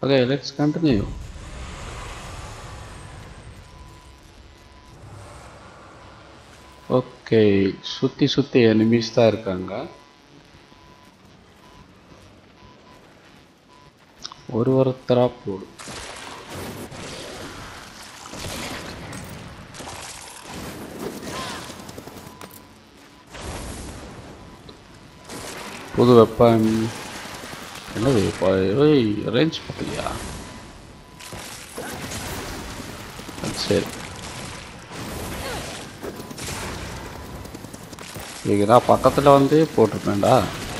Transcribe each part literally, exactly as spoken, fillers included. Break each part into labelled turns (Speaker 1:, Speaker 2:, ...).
Speaker 1: Okay, let's continue. Okay, சுற்றி சுற்றி enemies தான் இருக்காங்க. ஒரு ஒருத்தராக போடும். புது வெப்பன் என்னது இப்போ ரேஞ்ச் பார்த்தியா? சரி, இதுதான் பக்கத்தில் வந்து போட்டிருப்பேன்டா.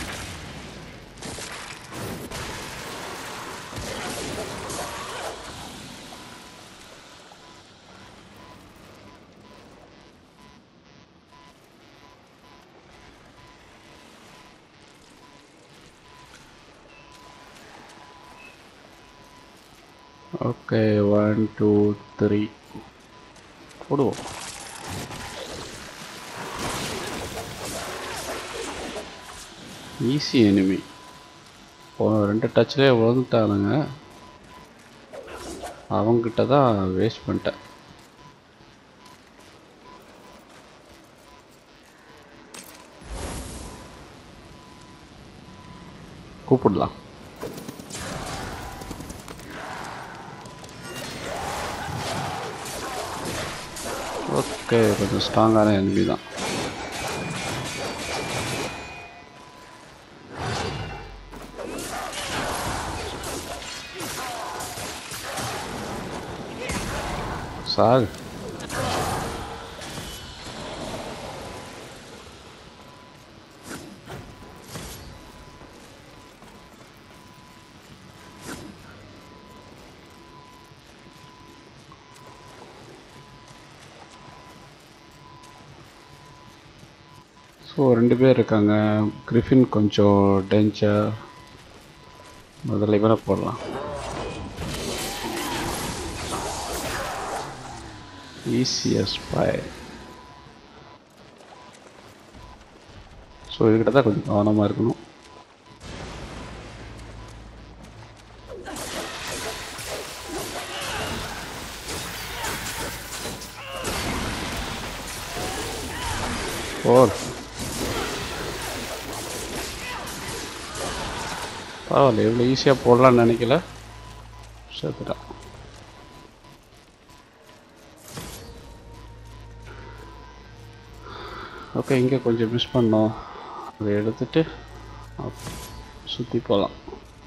Speaker 1: ஓகே, ஒன் டூ த்ரீ போடுவோம். Easy enemy. போன ரெண்டு டச்லேயே விழுந்துட்டானுங்க. அவங்ககிட்ட தான் வேஸ்ட் பண்ணிட்டேன். கூப்பிடலாம். ஓகே, கொஞ்சம் ஸ்ட்ராங்கான எனிமி தான். சார் ஸோ ரெண்டு பேர் இருக்காங்க. கிரிஃபின் கொஞ்சம் டேஞ்சர். முதல்ல இவனை போடலாம். ஈஸியஸ் பை. ஸோ இதுக்கிட்ட தான் கொஞ்சம் கவனமாக இருக்கணும். ஓ பரவாயில்ல, எவ்வளோ ஈஸியாக போடலான்னு நினைக்கல. சேர்த்துட்டா. ஓகே, இங்கே கொஞ்சம் மிஸ் பண்ணோம். அதை எடுத்துட்டு சுற்றி போகலாம்.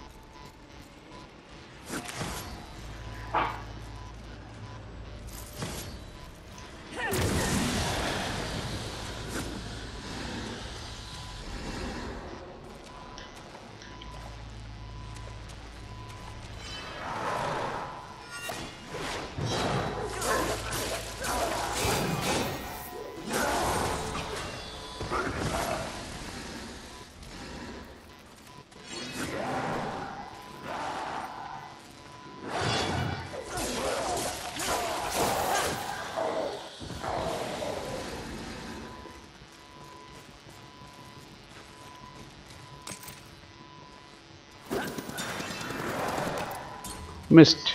Speaker 1: Missed.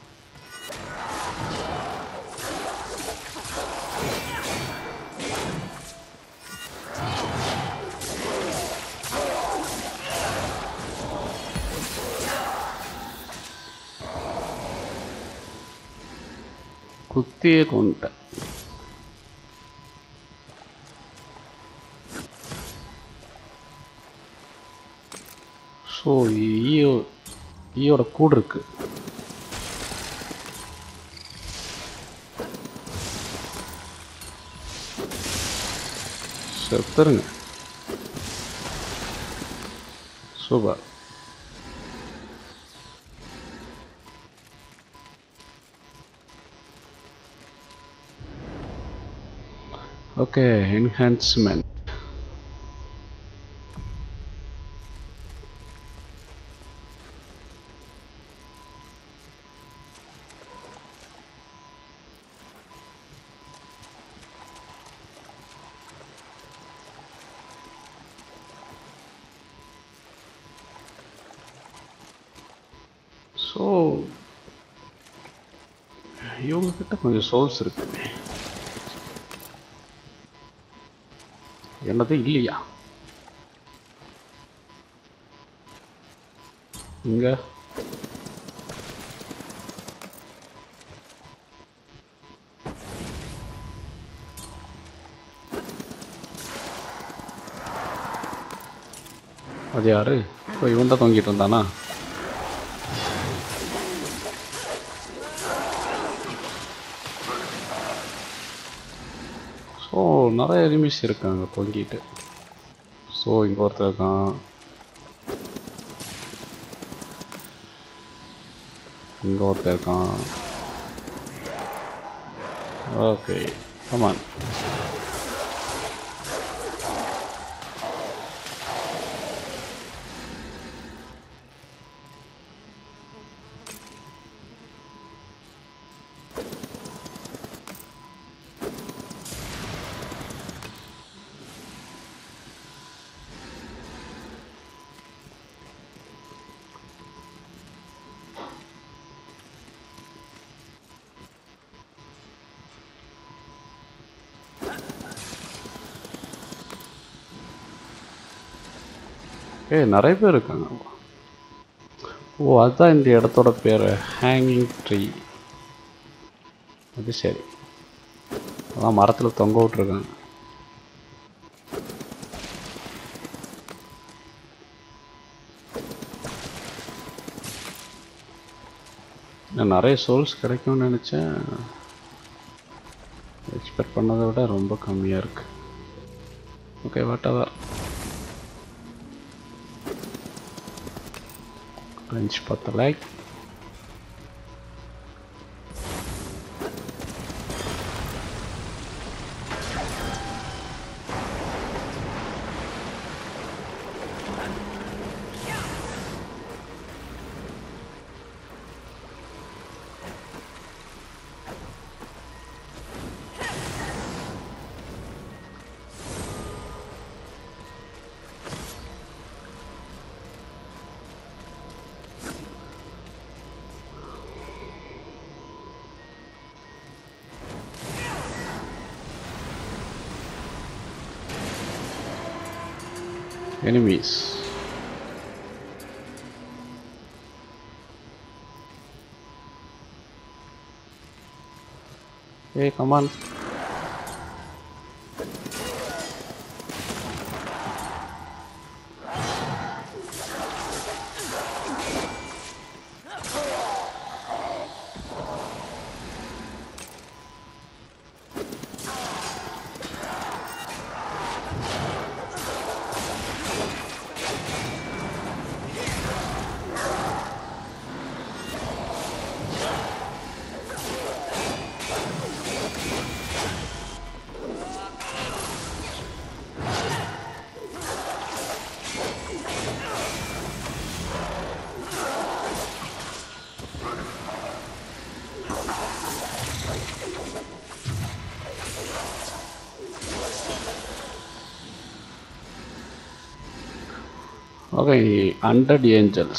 Speaker 1: குத்தியே கொண்டேன். ஸோ ஈயோ ஈயோட கூடு இருக்கு. செத்துருங்க. சூப்பர். Okay, enhancement. ஸோ இவங்கக்கிட்ட கொஞ்சம் சோல்ஸ் இருக்குமே, என்னது இல்லையா இங்க? அது யாரு? இப்போ இவன் தான் தொங்கிட்டு இருந்தானா? ஸோ நிறைய எனிமீஸ் இருக்காங்க தொங்கிட்டு. ஸோ இங்கே ஒருத்தர் இருக்கான், இங்கே ஒருத்தர் இருக்கான். Okay come on. ஏ நிறைய பேர் இருக்காங்க. ஓ அதுதான் இந்த இடத்தோட பேர், ஹேங்கிங் ட்ரீ. அது சரி, அதான் மரத்தில் தொங்க விட்ருக்காங்க. நான் நிறைய சோல்ஸ் கிடைக்கும்னு நினச்சேன், எக்ஸ்பெக்ட் பண்ணதை விட ரொம்ப கம்மியாக இருக்குது. Okay whatever. ரேஞ்ச் பத்தலை. Enemies. Hey, come on. Okay, hundred angels.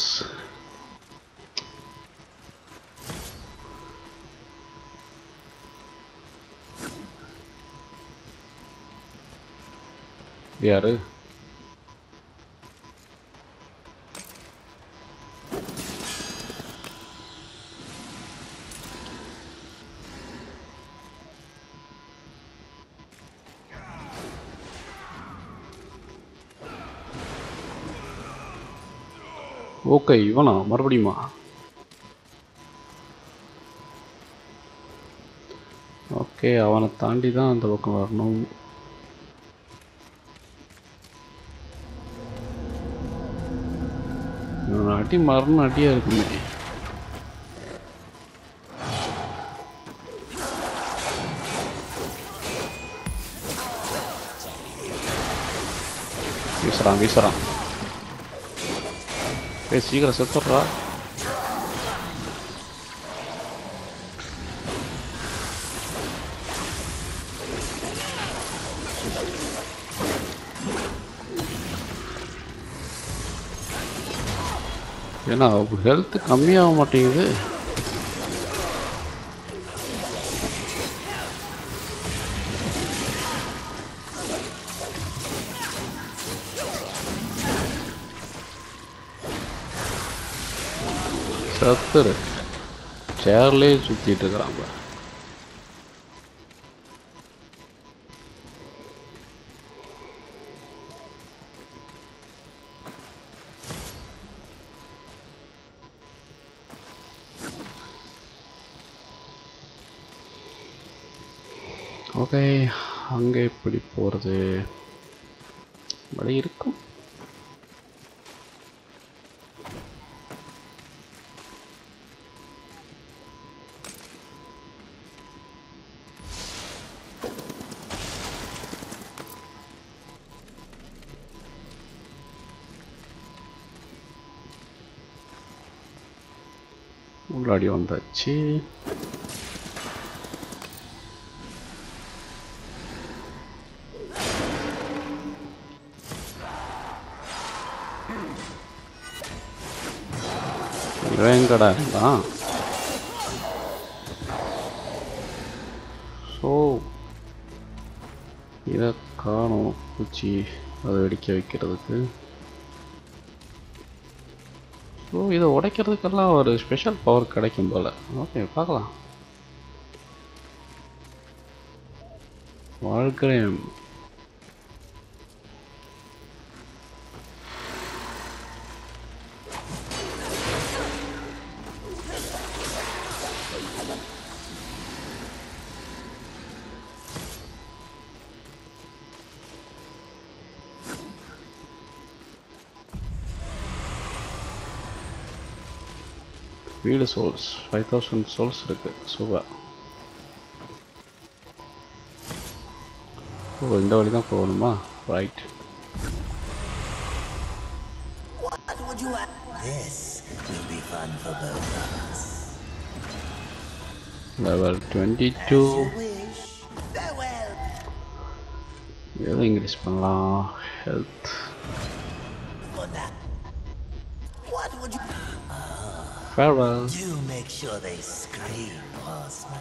Speaker 1: யாரு? ஓகே இவனா மறுபடியுமா? ஓகே அவனை தாண்டி தான் அந்த பக்கம் வரணும். அடி மரண அடியா இருக்குமே. வீசுறான் வீசுறான். ஏ சீக்கிரம் செத்துடுறா. ஏன்னா ஹெல்த் கம்மியாக மாட்டேங்குது. சத்துரு சேர்லேயே சுற்றிட்டு இருக்கிறாங்க. ஓகே, அங்கே எப்படி போகிறது? வழி இருக்கும். உள்ளாடி வந்தாச்சு. வேங்கடா தான். ஸோ இதை காணும் பூச்சி அதை வெடிக்க வைக்கிறதுக்கு. ஸோ இதை உடைக்கிறதுக்கெல்லாம் ஒரு ஸ்பெஷல் பவர் கிடைக்கும் போல். ஓகே, பார்க்கலாம். வாழ்கிறேன். வீடு சோல்ஸ் ஃபைவ் தௌசண்ட் சோல்ஸ் இருக்கு. சூப்பர். ஓ, இந்த வழி தான் போகணுமா? ரைட். Level twenty two. எதை இன்க்ரீஸ் பண்ணலாம்? Health. Farewell.
Speaker 2: Do make sure they scream, Horseman.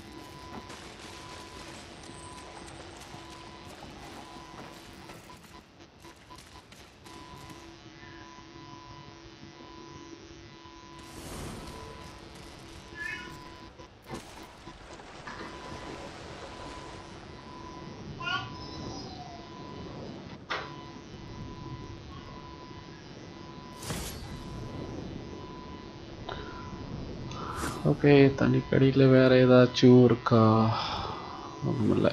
Speaker 1: Okay, தண்ணிக்கடியில் வேறு ஏதாச்சும் இருக்கா? ஒன்றும் இல்லை.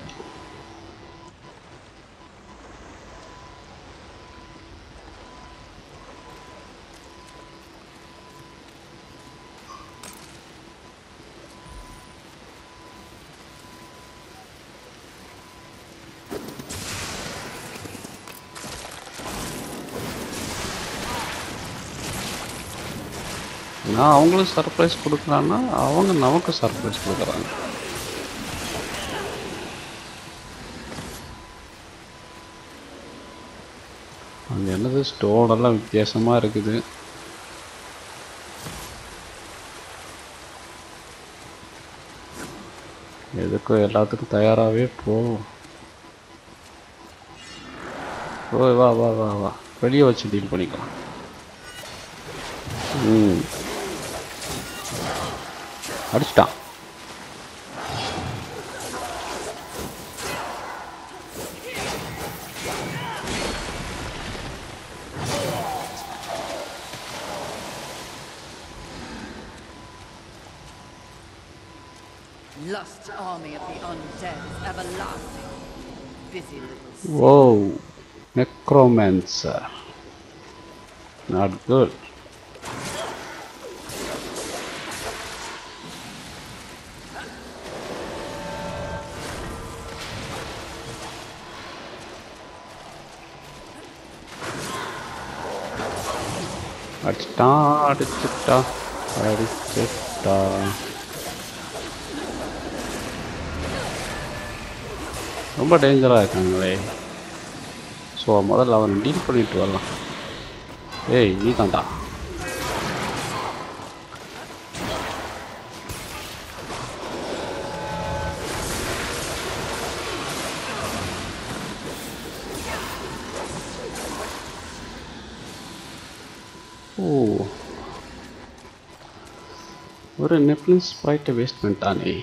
Speaker 1: நான் அவங்களுக்கு சர்ப்ரைஸ் கொடுக்குறான்னா அவங்க நமக்கு சர்ப்ரைஸ் கொடுக்குறாங்க. அங்கே என்னது ஸ்டோனெல்லாம் வித்தியாசமாக இருக்குது. எதுக்கும் எல்லாத்துக்கும் தயாராகவே போ. ஓ, வா வா வா வா வெளியே வச்சு டீல் பண்ணிக்கலாம். ம், அடிச்சிட்டான்.
Speaker 3: Lust army of the undead is everlasting. Busy little.
Speaker 1: Whoa, necromancer. Not good. அடிச்சிட்டா அடிச்சிட்டா அடிச்சிட்டா. ரொம்ப டேஞ்சராக இருக்காங்களே. ஸோ முதல்ல அவனை டீல் பண்ணிட்டு வரலாம். ஏய், நீ தான்டா. ஓ, ஒரு நெப்லின் ஸ்ப்ரைட்டை வேஸ்ட் பண்ணிட்டானே.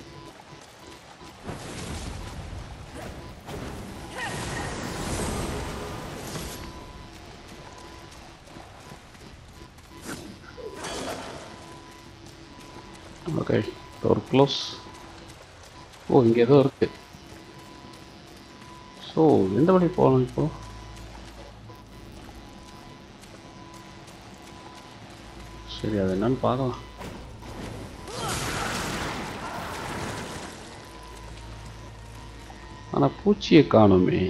Speaker 1: Okay, door close. ஓ, இங்கே ஏதோ இருக்கு. ஸோ எந்த வழி போகலாம் இப்போ? சரி, அது என்னன்னு பார்க்கலாம். ஆனால் பூச்சியை காணுமே.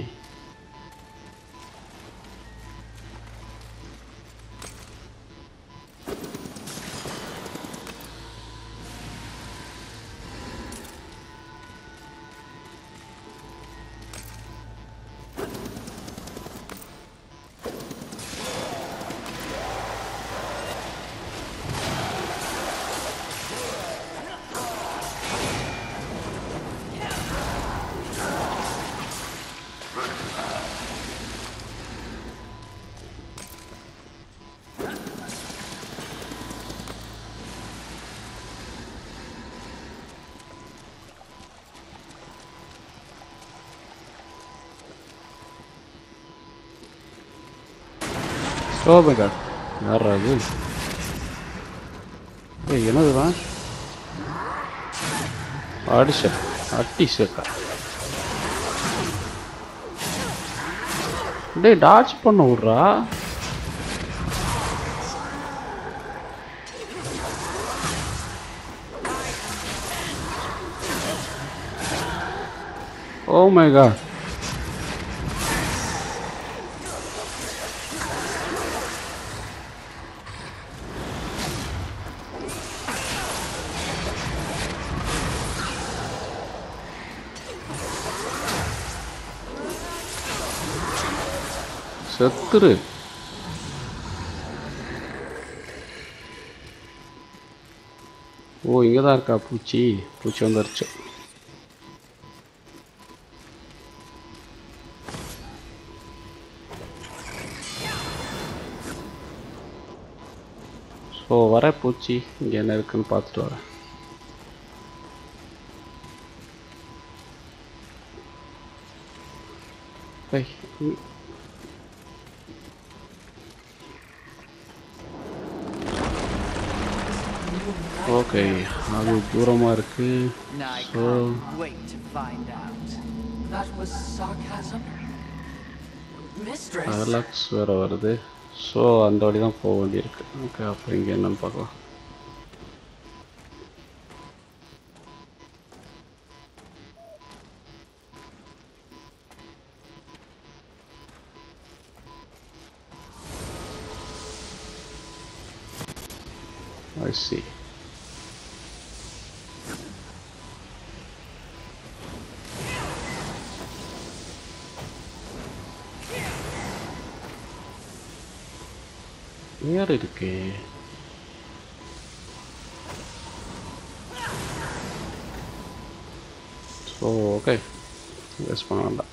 Speaker 1: ஓ மை காட், யாரா அது? ஏய், என்னதுதான் அடிஷன் அட்டி சேர்க்கா? டே, டாச் பண்ண விட்றா. Oh my God, செத்துரு. ஓ, இங்கே தான் இருக்கா பூச்சி? பூச்சி வந்துருச்சு. ஸோ வர பூச்சி இங்கே என்ன இருக்குன்னு பார்த்துட்டு வரேன். ஏய், ஓகே, அது தூரமாக இருக்கு.
Speaker 3: I
Speaker 1: so
Speaker 3: can't wait to find out.
Speaker 2: That was sarcasm? Mistress?
Speaker 1: Relax வேறு வருது. ஸோ அந்த வழி தான் போக வேண்டியிருக்கு. ஓகே, அப்போ இங்கே என்னன்னு பார்க்கலாம். I see. Where இருக்கு? So okay, let's find that.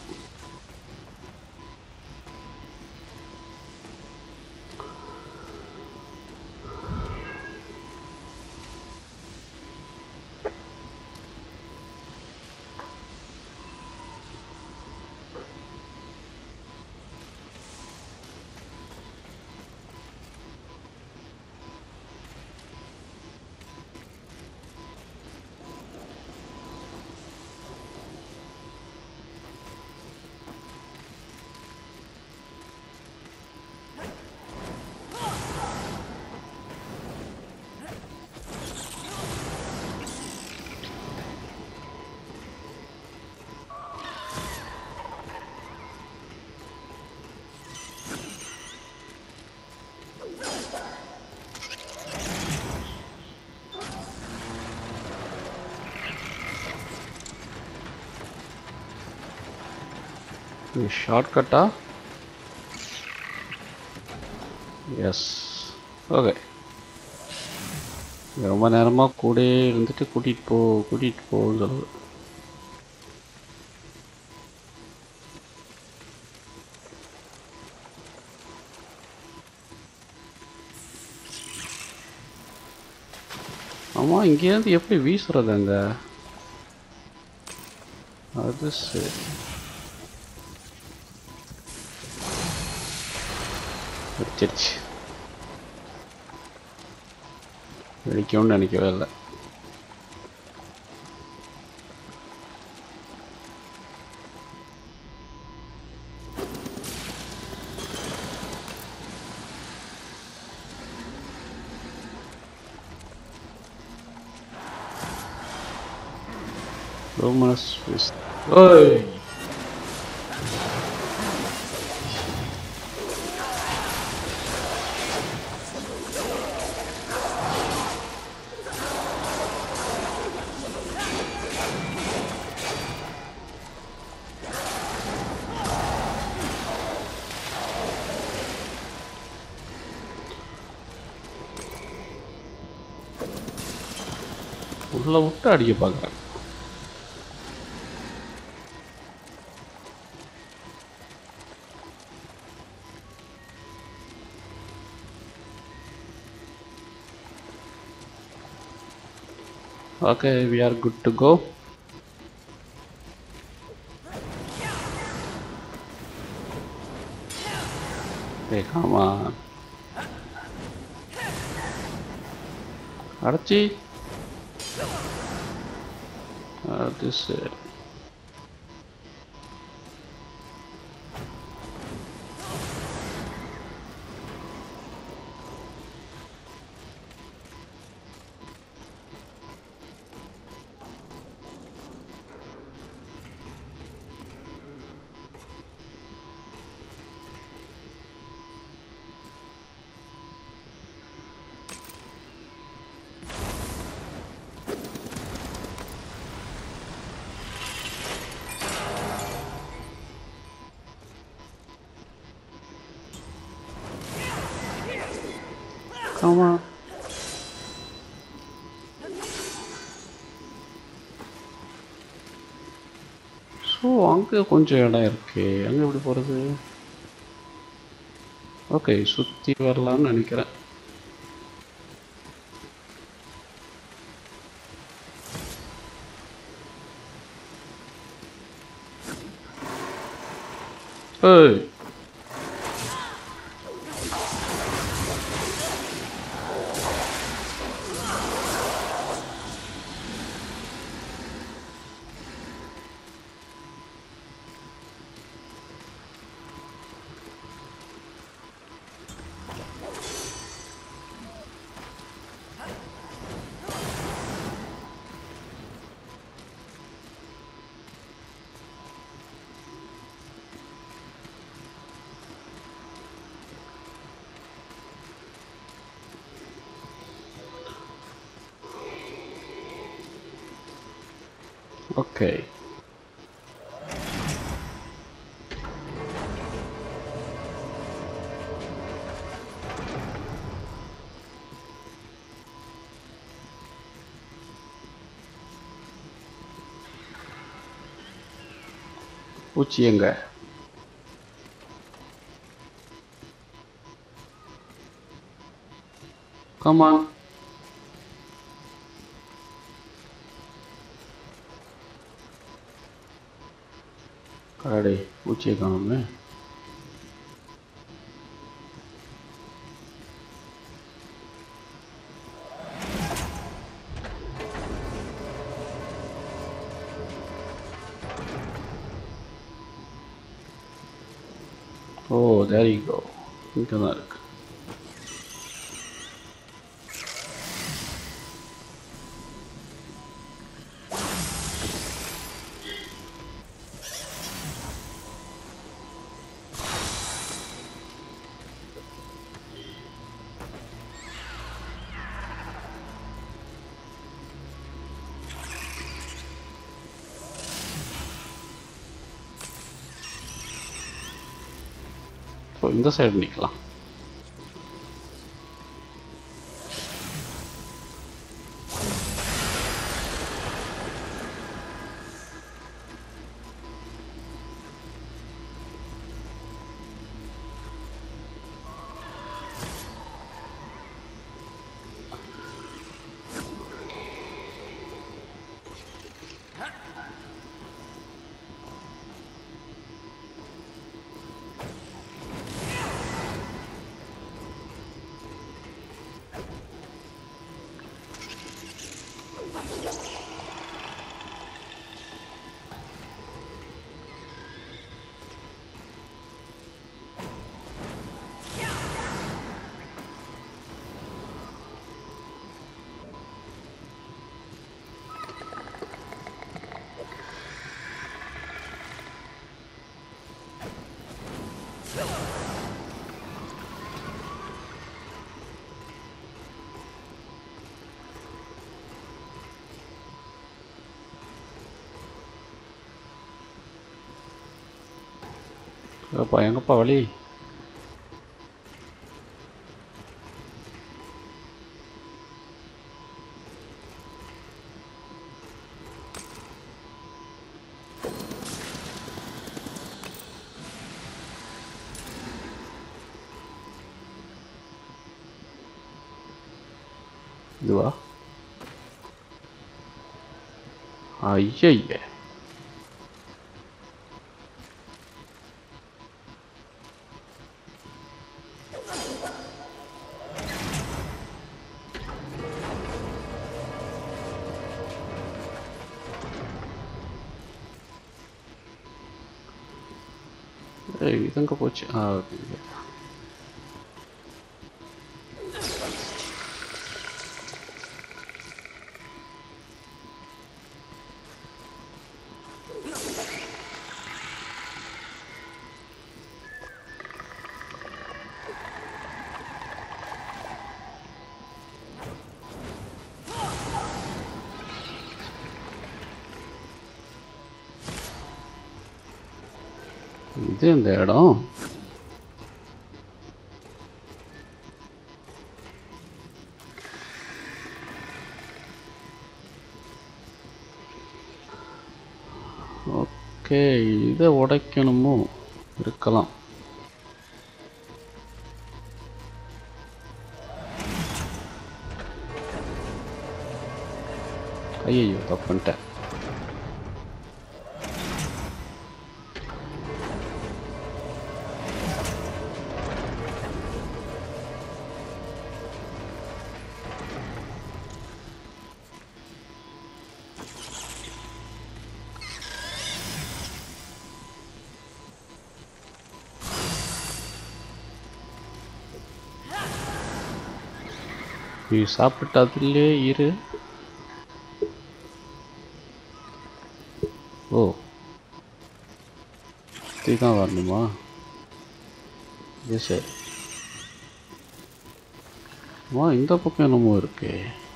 Speaker 1: Shortcut, ah? Yes. Okay. ரொம்ப நேரமாக கூட இருந்துட்டு கூட்டிகிட்டு போ கூட்டிகிட்டு போன்னு சொல்லுது. ஆமா இங்கேருந்து எப்படி வீசுறது அங்க? அது சரி. வச்சிருச்சு. வெடிக்கும்னு நினைக்கவே இல்லை. Luminous Fist. Oi! உள்ள விட்டு அடிக்க பார்க்குறேன். Okay, we are good to go. Hey, come on. Archie. Uh, this. Uh, come on. So அங்கே கொஞ்சம் இடம் இருக்கு. அங்கே எப்படி போகிறது? ஓகே, சுற்றி வரலாம்னு நினைக்கிறேன். ஏய் ஓகே. பூச்சி எங்க? Come on. கடை பூச்சியை காணுமே. ஓ, there you go. இங்கே தான் இருக்கு. ஸோ இந்த சைடு நிற்கலாம். அப்பா எங்கப்பா வழி? இதுவா? ஐயய்ய, இது எங்கே போச்சு? Ah okay. இது இந்த இடம். ஓகே, இதை உடைக்கணுமோ? இருக்கலாம். ஐயோ, தப்பு பண்ணிட்டேன். நீ சாப்பிட்டு அதிலே இரு. ஓ, இதுதான் வரணுமா? இது சரி. வா, இந்த பக்கம் என்னமோ இருக்கு.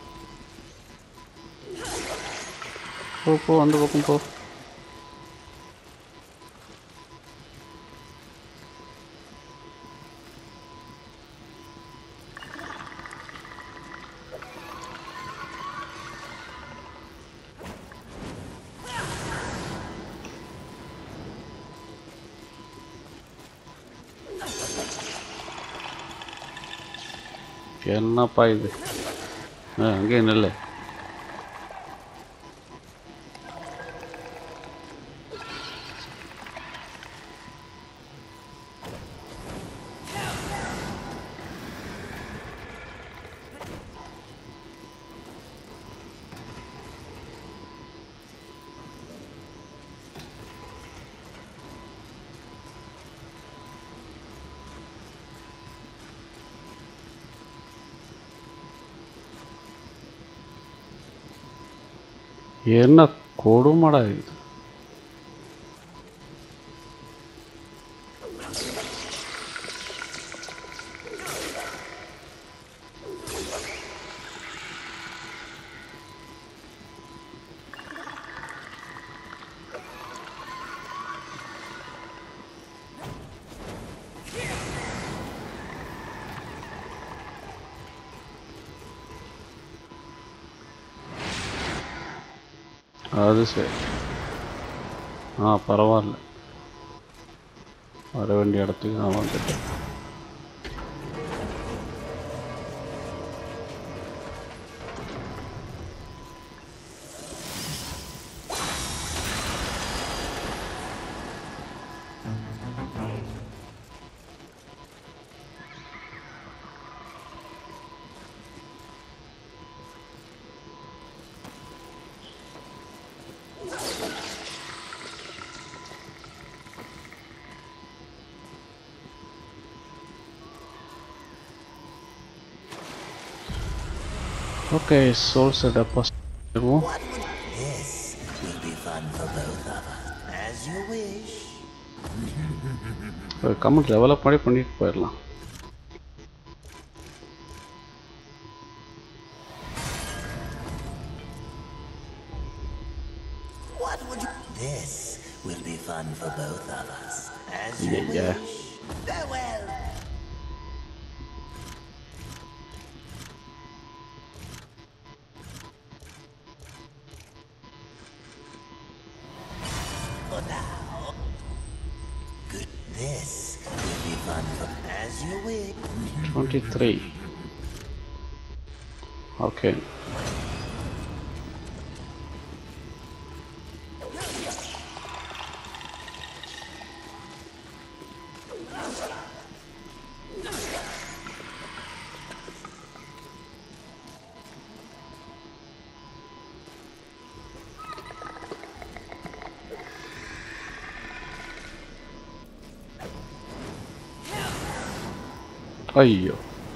Speaker 1: போ போ, அந்த பக்கம் போ. என்னப்பா இது? ஆ, அங்கே நெல். என்ன கொடுமடா இது? அது சரி. ஆ, பரவாயில்ல. வர வேண்டிய இடத்துக்கு நான் வந்துட்டேன். Okay, souls are deposit.
Speaker 4: What would this will be fun for both of us, as you wish.
Speaker 1: Comment develop பண்ணி பண்ணிட்டு போயிடலாம்.
Speaker 4: What would you... This will be fun for both of us, As you
Speaker 1: Yeah.
Speaker 4: wish. Farewell. For now. Good. This will be fun for as you wish.
Speaker 1: twenty-three. Okay. ஐயோ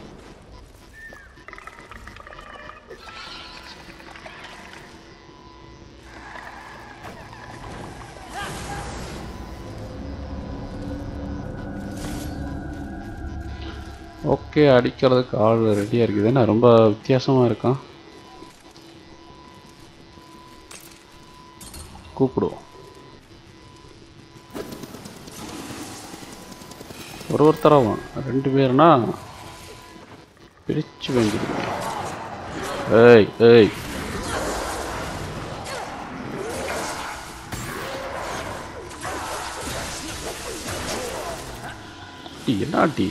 Speaker 1: okay அடிக்கிறதுக்கு ஆள் ரெடியாக இருக்குது என்ன ரொம்ப வித்தியாசமாக இருக்கான் கூப்பிடுவோம் ஒரு ஒருத்தரவும் ரெண்டு பேர்னா பிரிச்சு வேண்டியது ஏய் ஏய் என்னாட்டி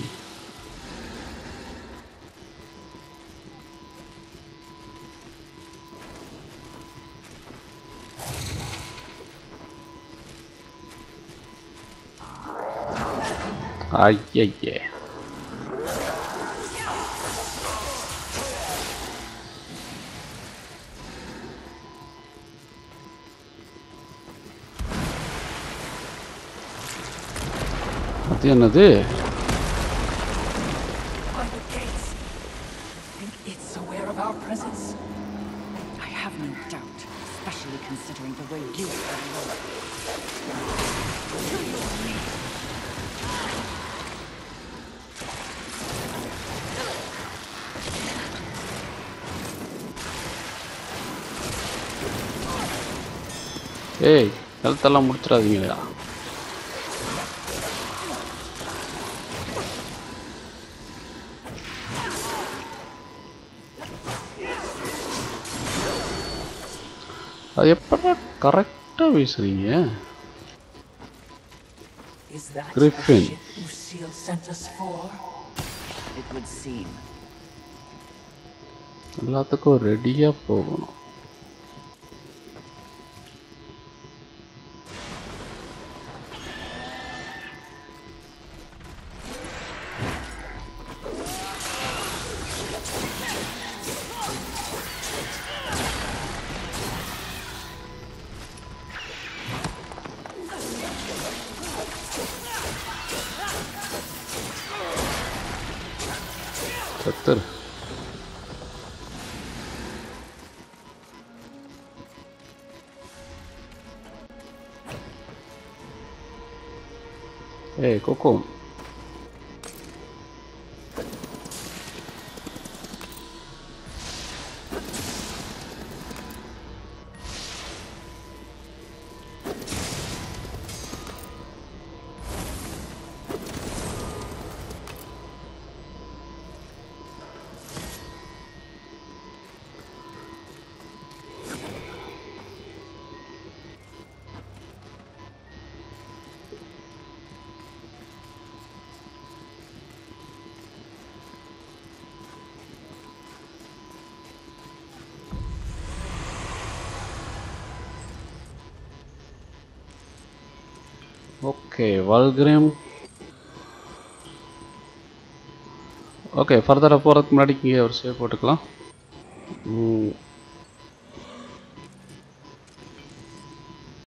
Speaker 1: ஐயே அது என்னது
Speaker 2: By the gates. Think it's aware of our presence?
Speaker 3: I have no doubt, especially considering the way you are low.
Speaker 1: ஏய் ஹெல்த்தெல்லாம் முடிச்சிடாதீங்களா அது எப்படா கரெக்டாக வீசுறீங்க
Speaker 2: Is that
Speaker 1: Griffin.
Speaker 2: the ship Lucille sent us for?
Speaker 3: It would seem.
Speaker 1: எல்லாத்துக்கும் ரெடியாக போகணும் சத்தர் ஏய் cocoa okay வல்கிரேம் okay ஃபர்தராக போகிறதுக்கு முன்னாடி இங்கே ஒரு சேவ் போட்டுக்கலாம்